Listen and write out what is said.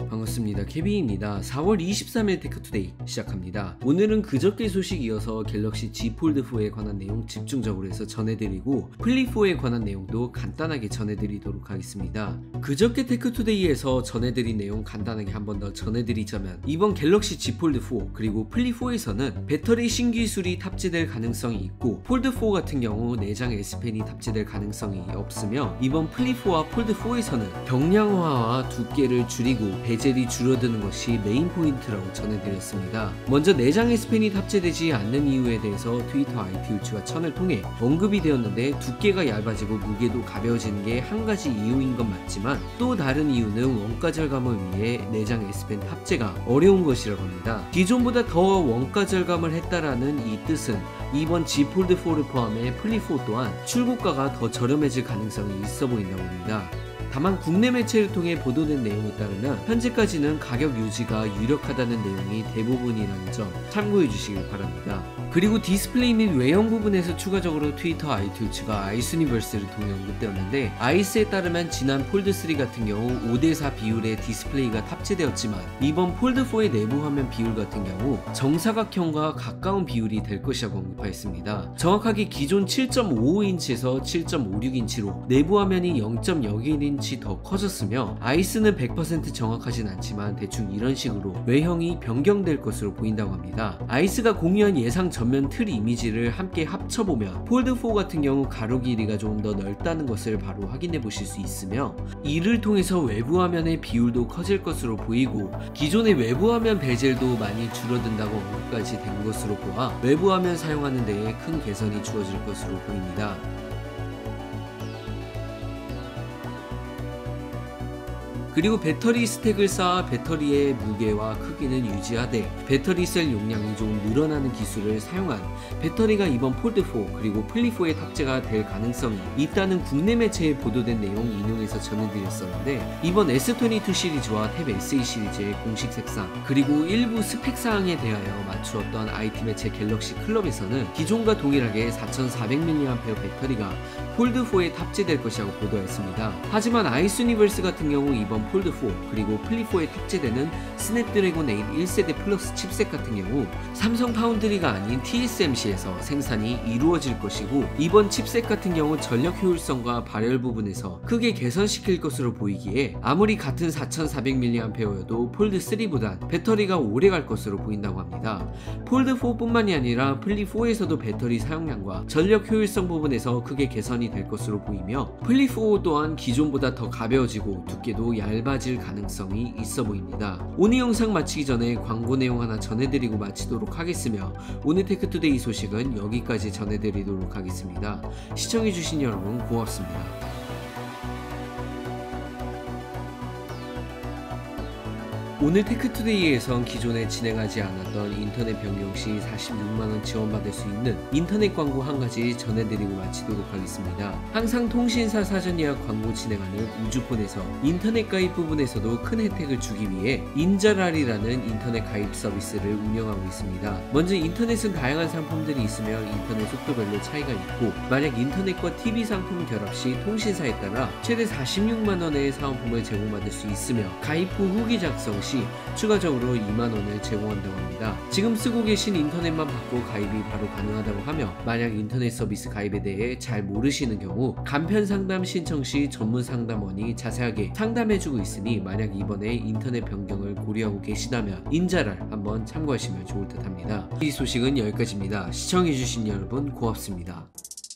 반갑습니다. 케빈입니다. 4월 23일 테크투데이 시작합니다. 오늘은 그저께 소식 이어서 갤럭시 Z 폴드4에 관한 내용 집중적으로 해서 전해드리고 플립4에 관한 내용도 간단하게 전해드리도록 하겠습니다. 그저께 테크투데이에서 전해드린 내용 간단하게 한 번 더 전해드리자면, 이번 갤럭시 Z 폴드4 그리고 플립4에서는 배터리 신기술이 탑재될 가능성이 있고, 폴드4 같은 경우 내장 S펜이 탑재될 가능성이 없으며, 이번 플립4와 폴드4에서는 경량화와 두께를 줄이고 베젤이 줄어드는 것이 메인 포인트라고 전해드렸습니다. 먼저 내장 S펜이 탑재되지 않는 이유에 대해서 트위터 IT우츠와 천을 통해 언급이 되었는데, 두께가 얇아지고 무게도 가벼워지는 게 한 가지 이유인 건 맞지만, 또 다른 이유는 원가 절감을 위해 내장 S펜 탑재가 어려운 것이라고 합니다. 기존보다 더 원가 절감을 했다라는 이 뜻은 이번 Z 폴드4를 포함해 플립4 또한 출고가가 더 저렴해질 가능성이 있어 보인다고 합니다. 다만 국내 매체를 통해 보도된 내용에 따르면 현재까지는 가격 유지가 유력하다는 내용이 대부분이라는 점 참고해 주시길 바랍니다. 그리고 디스플레이 및 외형 부분에서 추가적으로 트위터 IT우츠가 아이스유니버스를 통해 언급되었는데, 아이스에 따르면 지난 폴드3 같은 경우 5:4 비율의 디스플레이가 탑재되었지만, 이번 폴드4의 내부 화면 비율 같은 경우 정사각형과 가까운 비율이 될 것이라고 언급하였습니다. 정확하게 기존 7.55인치에서 7.56인치로 내부 화면이 0.01인치 더 커졌으며, 아이스는 100% 정확하진 않지만 대충 이런 식으로 외형이 변경될 것으로 보인다고 합니다. 아이스가 공유한 예상 전면 틀 이미지를 함께 합쳐보면 폴드4 같은 경우 가로 길이가 조금 더 넓다는 것을 바로 확인해 보실 수 있으며, 이를 통해서 외부 화면의 비율도 커질 것으로 보이고, 기존의 외부 화면 베젤도 많이 줄어든다고 언급까지 된 것으로 보아 외부 화면 사용하는 데에 큰 개선이 주어질 것으로 보입니다. 그리고 배터리 스택을 쌓아 배터리의 무게와 크기는 유지하되 배터리 셀 용량이 조금 늘어나는 기술을 사용한 배터리가 이번 폴드4 그리고 플립4에 탑재가 될 가능성이 있다는 국내 매체에 보도된 내용 인용해서 전해드렸었는데, 이번 S22 시리즈와 탭 SE 시리즈의 공식 색상 그리고 일부 스펙 사항에 대하여 맞추었던 IT 매체 갤럭시 클럽에서는 기존과 동일하게 4400mAh 배터리가 폴드4에 탑재될 것이라고 보도했습니다. 하지만 아이스유니버스 같은 경우 이번 폴드4 그리고 플립4에 탑재되는 스냅드래곤 8 1세대 플러스 칩셋 같은 경우 삼성 파운드리가 아닌 TSMC에서 생산이 이루어질 것이고, 이번 칩셋 같은 경우 전력 효율성과 발열 부분에서 크게 개선시킬 것으로 보이기에 아무리 같은 4400mAh여도 폴드3보단 배터리가 오래 갈 것으로 보인다고 합니다. 폴드4 뿐만이 아니라 플립4에서도 배터리 사용량과 전력 효율성 부분에서 크게 개선이 될 것으로 보이며, 플립4 또한 기존보다 더 가벼워지고 두께도 얇아질 가능성이 있어 보입니다. 오늘 영상 마치기 전에 광고 내용 하나 전해드리고 마치도록 하겠으며, 오늘 테크투데이 소식은 여기까지 전해드리도록 하겠습니다. 시청해주신 여러분 고맙습니다. 오늘 테크투데이에선 기존에 진행하지 않았던 인터넷 변경 시 46만원 지원받을 수 있는 인터넷 광고 한 가지 전해드리고 마치도록 하겠습니다. 항상 통신사 사전 예약 광고 진행하는 우주폰에서 인터넷 가입 부분에서도 큰 혜택을 주기 위해 인자랄이라는 인터넷 가입 서비스를 운영하고 있습니다. 먼저 인터넷은 다양한 상품들이 있으며 인터넷 속도별로 차이가 있고, 만약 인터넷과 TV 상품 결합 시 통신사에 따라 최대 46만원의 사은품을 제공받을 수 있으며, 가입 후 후기 작성 시 추가적으로 2만원을 제공한다고 합니다. 지금 쓰고 계신 인터넷만 받고 가입이 바로 가능하다고 하며, 만약 인터넷 서비스 가입에 대해 잘 모르시는 경우 간편 상담 신청 시 전문 상담원이 자세하게 상담해주고 있으니, 만약 이번에 인터넷 변경을 고려하고 계시다면 인자랄 한번 참고하시면 좋을 듯 합니다. 이 소식은 여기까지입니다. 시청해주신 여러분 고맙습니다.